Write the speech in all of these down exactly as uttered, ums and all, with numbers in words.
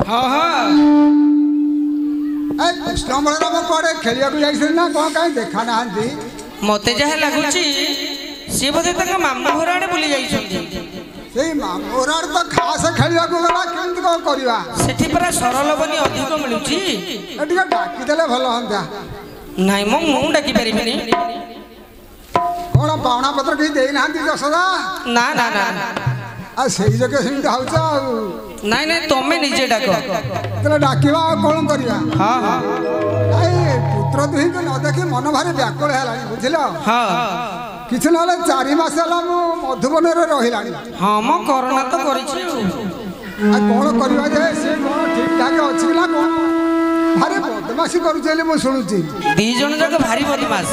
हाँ हाँ कृष्ण बलराम कड़े खेलिया जाइए ना कौन कहीं देखा ना मत जहाँ लगुच सी बोधे मामू घर आड़े बुली से मामू घर आड़े तो खास खेलिया गला केमती कौन करवा सेठी परा सरल बनी अधिक मिलुची टिके डाकिदेले भल हंता नाई मो मु डाकी परिबिनी कौन पावना पत्र कहीं दे ना जसोदा ना ना ना आ सही जगह सेमती होउछ नाई नाई तमे निजे डाक तले डाकिवा कौन करवा हां हां नाई पुत्र दुही को न देखि मन भारी व्याकुल हेलानी बुझिलो हां किछ नले चार मास हला मु मधुबन रे रहिलानी हां म कोरोना तो करिछि आ कौन करवा जे से कौन ठीक ठाक अछि ना कौन भारी बदमाशी करूछले मु सुनुछि दी जण जक भारी बदमाश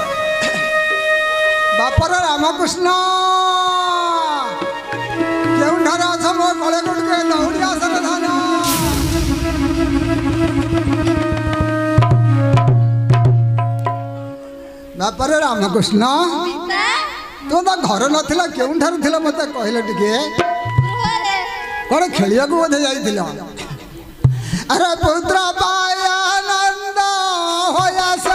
बापर रामकृष्ण केउंठार अछ मो कले गुट के दौड़ी आसन धान बापर रामकृष्ण तो ता घर नथिला केउंठार थिला मते कहले टिके कोन खेलिया को बोधे जाइथिला अरे पुत्र पाय आनंद होया से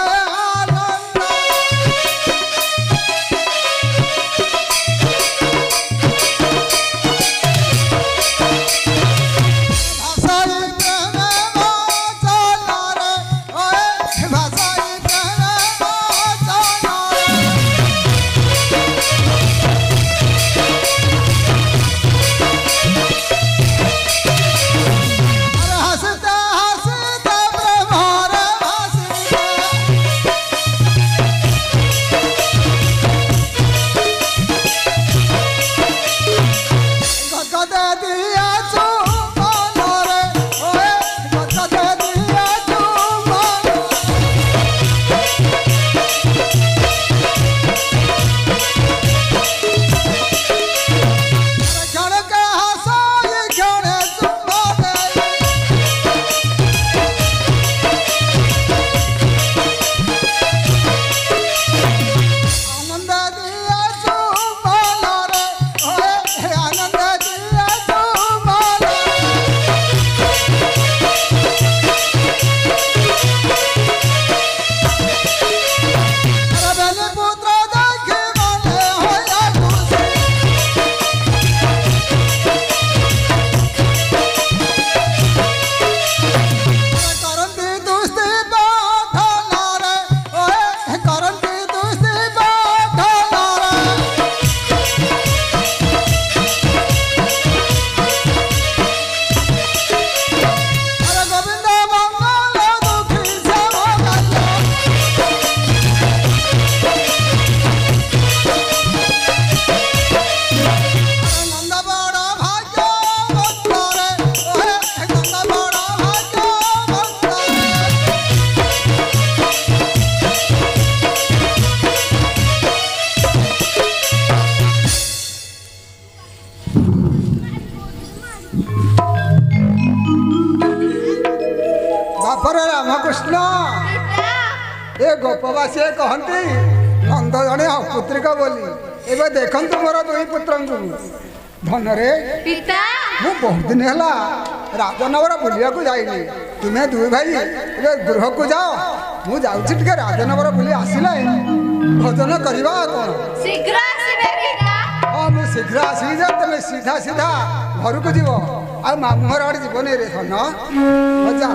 रामकृष्ण ए गोपवासी कहती नंद जड़े पुत्रिका बोली एवं देखते मोर दुई पुत्र धन रे मु बहुत दिन है राजनगर बुलिया जाइनी तुम्हें दुई भाई ए गृह को जाओ मु जाऊँ राजनगर बुली आसिले भोजन करवा कौन शीघ्र हाँ मुझे शीघ्र आसि तुम सीधा सीधा घर को जीव आ मामू घर आड़े जीवन रे धन मजा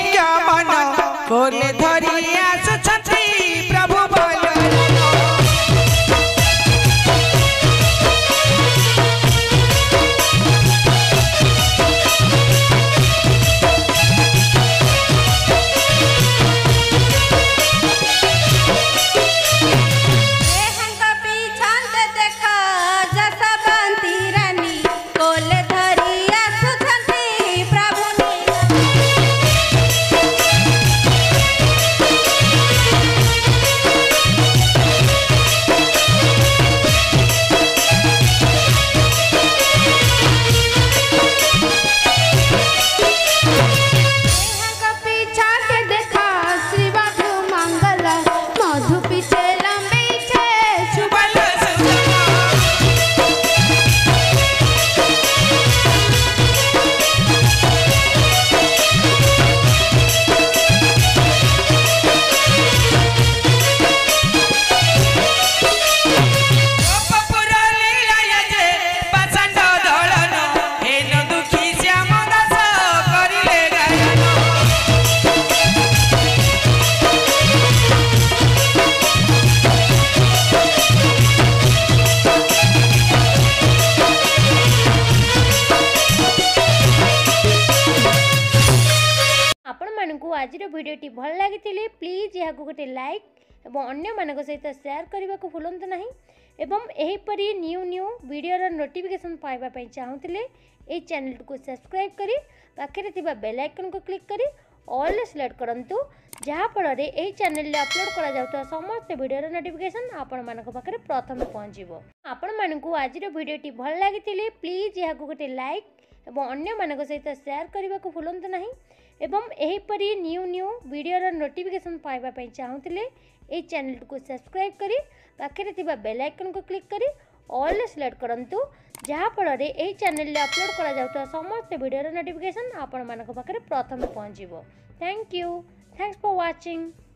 ନିଜ ମନ କୋଲେ ଧରି ଆସୁଛନ୍ତି ପ୍ରଭୁ ବୋଲ। आज भिडियोटी भल लगी प्लीज यहाँ गोटे लाइक और अन्य मान सहित शेयर करने को भूलु ना एवं एहीपरी न्यू न्यू वीडियोर नोटिफिकेशन पाइबापी चाहूले ये चैनल को सब्सक्राइब करी पाखे बेल आइकन को क्लिक करी ऑल सिलेक्ट करूँ जहाँफल ये चैनल में अपलोड करा समस्त वीडियोर नोटिफिकेशन आपण मान पाखे प्रथम पहुँचो। आपण मानक आज भिडियोटी भल लगी प्लीज यहाँ गोटे लाइक और अन्य मान सहित शेयर करने को भूलु ना एवं एहीपरी न्यू न्यू वीडियोर नोटिफिकेशन पाइबापी चाहूले ये चैनल को सब्सक्राइब करी पाखे बेल आइकन को क्लिक करी ऑल सिलेक्ट करूँ जहाँफल ये चैनल में अपलोड करा समस्त वीडियोर नोटिफिकेशन आपण मान पाखे प्रथम पहुँचो। Thank you thanks for watching.